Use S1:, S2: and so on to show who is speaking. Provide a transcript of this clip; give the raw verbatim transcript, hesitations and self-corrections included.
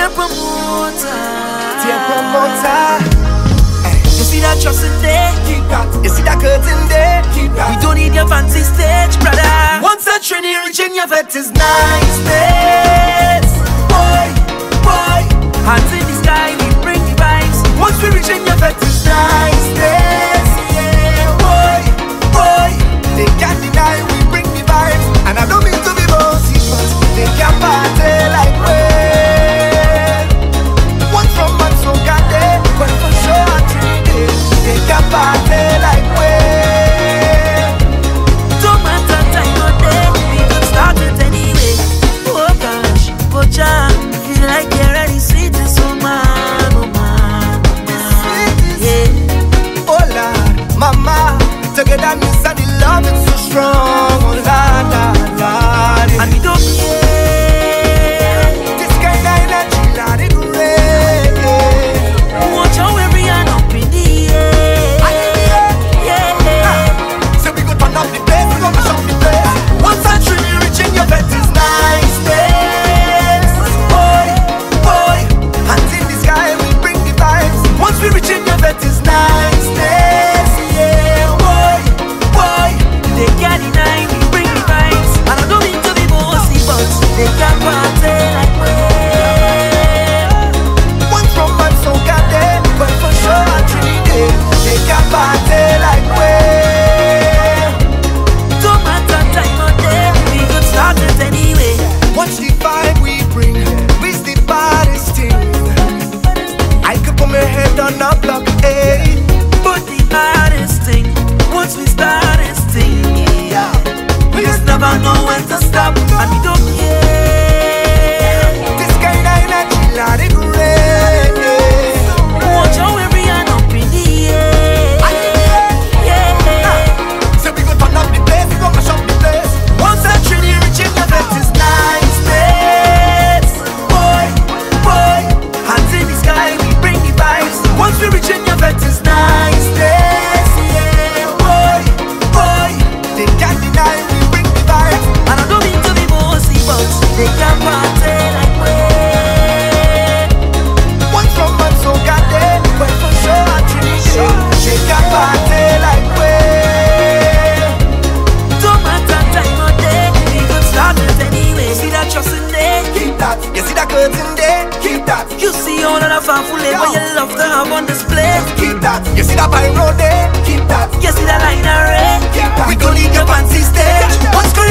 S1: Dear promoter,
S2: dear promoter.
S1: You see that trust in there?
S2: Keep that. You see that curtain there? Keep that.
S1: We don't need your fancy stage, brother.
S2: Once that trinity reach in your vet is niceness. Boy, boy.
S1: Hands in the sky, we bring the vibes.
S2: Once we reach in your vet is niceness. Yeah, boy, boy. They can't deny we bring the vibes. And I don't mean to be bossy, but they can't party like we. One from man so got there, but for sure Trinity, they can't party like we.
S1: Don't matter time or day, we can start it anyway. Oh gosh, oh Jah, feel like you're ready, sweet and so man, oh man, oh man, yeah.
S2: Oh Lord, mama, togetherness and the love is so strong. Oh Lord, Lord, Lord,
S1: and we don't care.
S2: This kind of energy, Lord, it great.
S1: Watch how every hand up in the air.
S2: Yeah, yeah. So we go turn up the place, we go mash up the place. Once that trinity reach in your vet is niceness. Boy, boy, hands in the sky, we bring the vibes. Once we reach in your vet is niceness. Yeah, boy, boy.
S1: They can't deny we bring the vibes. And I don't mean to be bossy, but they can't party like we.
S2: One from man so got there, but for sure Trinity, they can't party like we.
S1: Don't matter time or day, we could start it anyway.
S2: Watch the vibe we bring, we's the baddest thing. I could put my head on a block, eh?
S1: But the hardest thing, once we start this thing, yeah, we just never know when to stop, and we don't care.
S2: This kind of energy, Lord, it great.
S1: Watch how every hand up in the air. Yeah.
S2: So we go turn up the place, we go mash up the place. Once that trinity reach in your vet is niceness. Boy, boy, hands in the sky, we bring the vibes. Once we reach in your vet is niceness. Yeah, boy, boy, they can't deny we bring the vibes.
S1: And I don't mean to be bossy, but they can't party like we.
S2: One from man so got there, but for sure Trinity, they can't party like we.
S1: Don't matter time or day, we could start it anyway. See that trust in there?
S2: Keep that. You see that curtain there? Keep that.
S1: You see all of the fanfare where you love to have on display.
S2: Keep that. You see that pyro there? Keep that.
S1: You see that line array?
S2: Keep that. We don't need your fancy stage. What's going